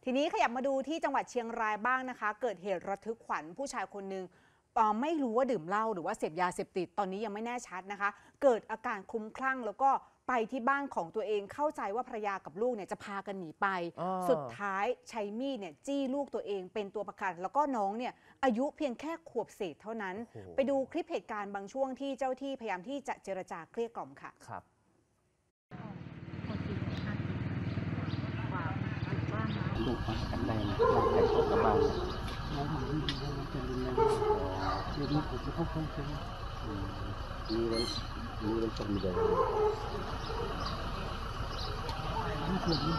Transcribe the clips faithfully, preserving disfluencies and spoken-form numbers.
ทีนี้ขยับมาดูที่จังหวัดเชียงรายบ้างนะคะเกิดเหตุระทึกขวัญผู้ชายคนหนึ่งไม่รู้ว่าดื่มเหล้าหรือว่าเสพยาเสพติดตอนนี้ยังไม่แน่ชัดนะคะเกิดอาการคลุ้มคลั่งแล้วก็ไปที่บ้านของตัวเองเข้าใจว่าภรรยากับลูกเนี่ยจะพากันหนีไปสุดท้ายใช้มีดเนี่ยจี้ลูกตัวเองเป็นตัวประกันแล้วก็น้องเนี่ยอายุเพียงแค่ขวบเศษเท่านั้นไปดูคลิปเหตุการณ์บางช่วงที่เจ้าที่พยายามที่จะเจรจาเกลี้ยกล่อมค่ะครับลูกมากันได้นะลูกไปเข้ากระบ้านแล้วมันวิ่งแล้วมันจะรุนแรงเดี๋ยวนี้ผมจะเข้าห้องเช่มีวันมีวันตกมีเดียวไม่ควร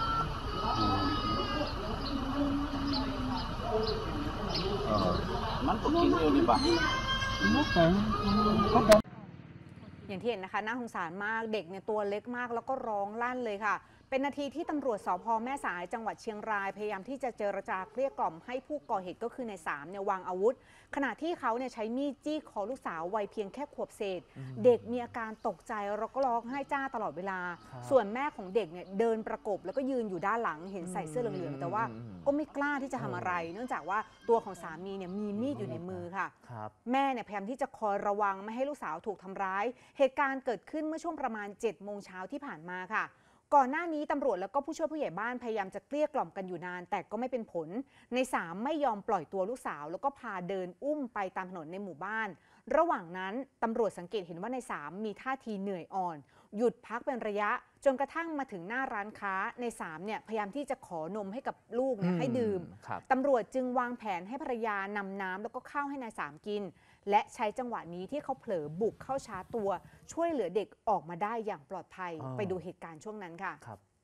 มันก็กินเยอะดีป่ะมันแข็งก็แบบอย่างที่เห็นนะคะน่าสงสารมากเด็กเนี่ยตัวเล็กมากแล้วก็ร้องลั่นเลยค่ะเป็นนาทีที่ตำรวจสภ.แม่สายจังหวัดเชียงรายพยายามที่จะเจรจาเกลี้ยกล่อมให้ผู้ก่อเหตุก็คือในสามเนี่ยวางอาวุธขณะที่เขาเนี่ยใช้มีดจี้คอลูกสาววัยเพียงแค่ขวบเศษเด็กมีอาการตกใจแล้วก็ร้องไห้จ้าตลอดเวลาส่วนแม่ของเด็กเนี่ยเดินประกบแล้วก็ยืนอยู่ด้านหลังเห็นใส่เสื้อเหลืองๆแต่ว่าก็ไม่กล้าที่จะทำอะไรเนื่องจากว่าตัวของสามีเนี่ยมีมีดอยู่ในมือค่ะแม่เนี่ยพยายามที่จะคอยระวังไม่ให้ลูกสาวถูกทำร้ายเหตุการณ์เกิดขึ้นเมื่อช่วงประมาณเจ็ดโมงเช้าที่ผ่านมาค่ะก่อนหน้านี้ตำรวจแล้วก็ผู้ช่วยผู้ใหญ่บ้านพยายามจะเกลี้ยกล่อมกันอยู่นานแต่ก็ไม่เป็นผลในสามไม่ยอมปล่อยตัวลูกสาวแล้วก็พาเดินอุ้มไปตามถนนในหมู่บ้านระหว่างนั้นตำรวจสังเกตเห็นว่าในสามมีท่าทีเหนื่อยอ่อนหยุดพักเป็นระยะจนกระทั่งมาถึงหน้าร้านค้าในสามเนี่ยพยายามที่จะขอนมให้กับลูกเนี่ยให้ดื่มตำรวจจึงวางแผนให้ภรรยานำน้ำแล้วก็ข้าวให้นายสามกินและใช้จังหวะนี้ที่เขาเผลอบุกเข้าชาร์จตัวช่วยเหลือเด็กออกมาได้อย่างปลอดภัยไปดูเหตุการณ์ช่วงนั้นค่ะ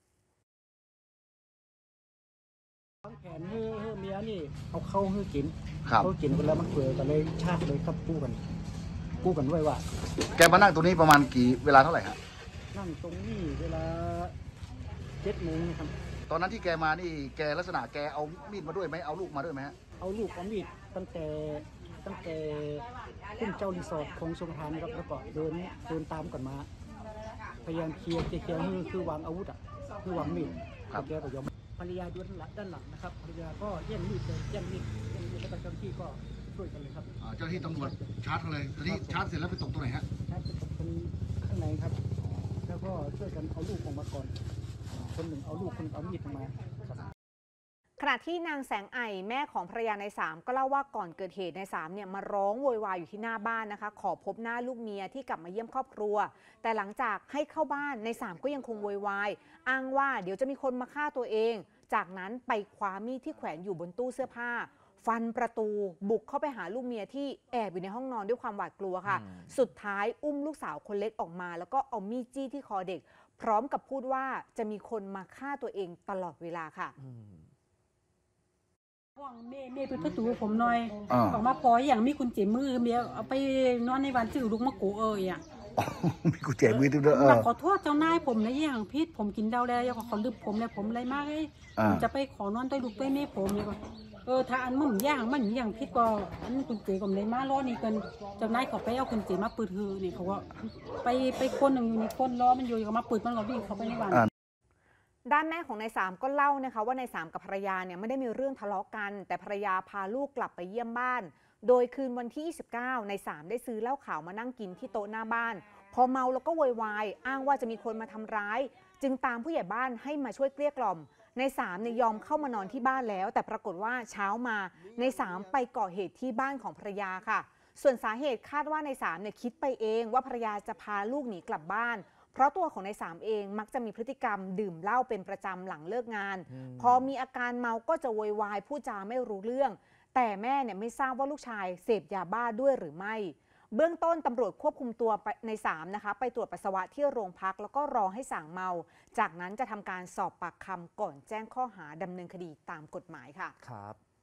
วางแผนให้เมียนี่เอาเข้าให้กินเขากินกันแล้วมันเผลอกันเลยชาติเลยครับกู้กันกู้กันไว้ว่าแกมานั่งตรงนี้ประมาณกี่เวลาเท่าไหร่ครับนั่งตรงนี้เวลาเจ็ดโมงครับตอนนั้นที่แกมานี่แกลักษณะแกเอามีดมาด้วยไหมเอาลูกมาด้วยไหมฮะเอาลูกเอามีดตั้งแต่ตั้งแต่ขึ้นเจ้ารีสอร์ทของสงทานครับแล้วก็เดินเดินตามกันมาพยายามเคลียร์เคลียร์คือคือวางอาวุธอ่ะคือวางมีดแกก็ยอมภรรยาดูด้านหลังด้านหลังนะครับภรรยาก็แย่งมีดเลยแย่งมีดแย่งมีดแล้วก็เจ้าหน้าที่ก็ช่วยกันเลยครับเจ้าหน้าที่ตำรวจชาร์จเลยตอนนี้ชาร์จเสร็จแล้วไปตกตรงไหนฮะชาร์จไปตกตรงข้างในครับแล้วก็ช่วยกันเอาลูกออกมาก่อนคนหนึ่งเอาลูกคนเอามีดออกมาขณะที่นางแสงไอแม่ของภรรยาในสามก็เล่าว่าก่อนเกิดเหตุในสามเนี่ยมาร้องโวยวายอยู่ที่หน้าบ้านนะคะขอพบหน้าลูกเมียที่กลับมาเยี่ยมครอบครัวแต่หลังจากให้เข้าบ้านในสามก็ยังคงโวยวายอ้างว่าเดี๋ยวจะมีคนมาฆ่าตัวเองจากนั้นไปคว้ามีดที่แขวนอยู่บนตู้เสื้อผ้าฟันประตูบุกเข้าไปหาลูกเมียที่แอบอยู่ในห้องนอนด้วยความหวาดกลัวค่ะสุดท้ายอุ้มลูกสาวคนเล็กออกมาแล้วก็เอามีดจี้ที่คอเด็กพร้อมกับพูดว่าจะมีคนมาฆ่าตัวเองตลอดเวลาค่ะว่างเมย์เมย์เป็นประตูผมหน่อยออกมาพออย่างมีคุณเจมือเมียเอาไปนอนในวันจืดลูกมะกูเอออย่างมีกุญแจมือด้วยเออขอโทษเจ้านายผมนะอย่างพิษผมกินเดาแล้วอย่าขอลืมผมเลยผมอะไรมากเลยผมจะไปขอนอนใต้ลูกใต้เมย์ผมเลยก่อนเออถ้าอันมันย่างมันอย่างพิษก็อันคุณเจก็เลยมาล้อนี่กันเจ้านายเขาไปเอาคุณเจมาปืดฮือนี่เขาก็ไปไปคนหนึ่งอยู่ในคนล้อมันอยู่ก็มาปืดมันก็วิ่งเข้าไปในวันด้านแม่ของนายสามก็เล่านะคะว่านายสามกับภรรยาเนี่ยไม่ได้มีเรื่องทะเลาะกันแต่ภรรยาพาลูกกลับไปเยี่ยมบ้านโดยคืนวันที่ยี่สิบเก้านายสามได้ซื้อเหล้าขาวมานั่งกินที่โต๊ะหน้าบ้านพอเมาแล้วก็โวยวายอ้างว่าจะมีคนมาทำร้ายจึงตามผู้ใหญ่บ้านให้มาช่วยเกลี้ยกล่อมนายสามเนี่ยยอมเข้ามานอนที่บ้านแล้วแต่ปรากฏว่าเช้ามานายสามไปก่อเหตุที่บ้านของภรรยาค่ะส่วนสาเหตุคาดว่านายสามเนี่ยคิดไปเองว่าภรรยาจะพาลูกหนีกลับบ้านเพราะตัวของนายสามเองมักจะมีพฤติกรรมดื่มเหล้าเป็นประจำหลังเลิกงานพอมีอาการเมาก็จะโวยวายพูดจาไม่รู้เรื่องแต่แม่เนี่ยไม่ทราบว่าลูกชายเสพยาบ้าด้วยหรือไม่เบื้องต้นตำรวจควบคุมตัวในสามนะคะไปตรวจปัสสาวะที่โรงพักแล้วก็รอให้สั่งเมาจากนั้นจะทำการสอบปากคำก่อนแจ้งข้อหาดำเนินคดีตามกฎหมายค่ะครับ